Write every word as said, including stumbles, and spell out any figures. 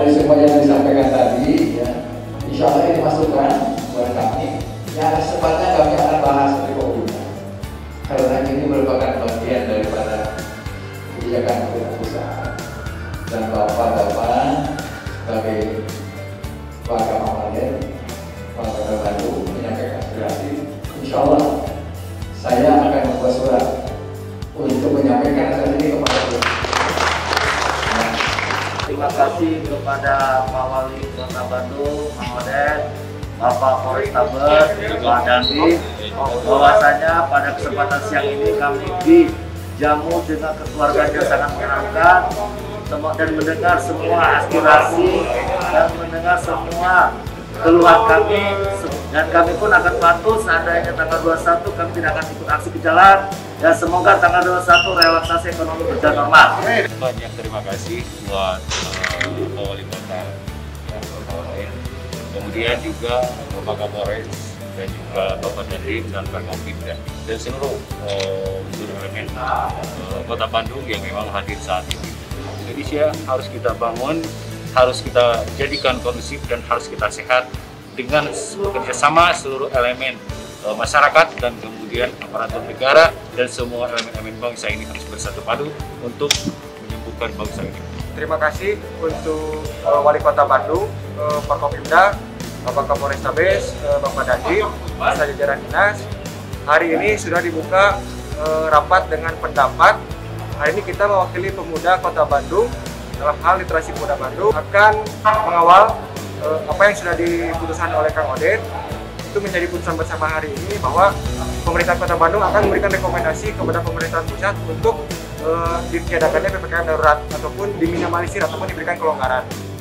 dari semua yang disampaikan tadi, ya, insya Allah ini masukan buat kami. Ya, sepatnya kami akan bahas berikutnya. Karena ini merupakan bagian daripada kebijakan perusahaan dan bapak-bapak sebagai warga Muhammadiyah, warga Bandung menyampaikan aspirasi. Insya Allah saya akan membuat surat untuk menyampaikan aspirasi ini kepada Bapak. Terima kasih kepada Pak Wali Kota Bandung, Mang Odet, Bapak Polrestabes, Pak Dandi, bahwasanya pada kesempatan siang ini kami dijamu dengan kekeluargaan yang sangat menyenangkan dan mendengar semua aspirasi dan mendengar semua keluhan kami, dan kami pun akan patuh seandainya tanggal dua puluh satu kami tidak akan ikut aksi ke jalan, dan semoga tanggal dua puluh satu relaksasi ekonomi berjalan normal. Banyak terima kasih buat uh, Pak Wali Kota dan Bapak lain, kemudian juga Bapak Kapolres dan juga Bapak Dandim dan Pak Kapolda dan seluruh uh, seluruh elemen uh, Kota Bandung yang memang hadir saat ini. Indonesia harus kita bangun, harus kita jadikan kondusif dan harus kita sehat dengan bekerja sama seluruh elemen e, masyarakat dan kemudian aparatur negara dan semua elemen-elemen bangsa ini harus bersatu padu untuk menyembuhkan bangsa ini. Terima kasih untuk e, Wali Kota Bandung, e, Forkopimda, Bapak Kapolrestabes, e, Bapak Dandim, beserta jajaran dinas. Hari ini sudah dibuka e, rapat dengan pendapat. Hari ini kita mewakili pemuda Kota Bandung dalam hal literasi pemuda Bandung akan mengawal eh, apa yang sudah diputuskan oleh Kang Odet. Itu menjadi putusan bersama hari ini bahwa pemerintah Kota Bandung akan memberikan rekomendasi kepada pemerintahan pusat untuk eh, ditiadakannya P P K M darurat ataupun diminimalisir ataupun diberikan kelonggaran.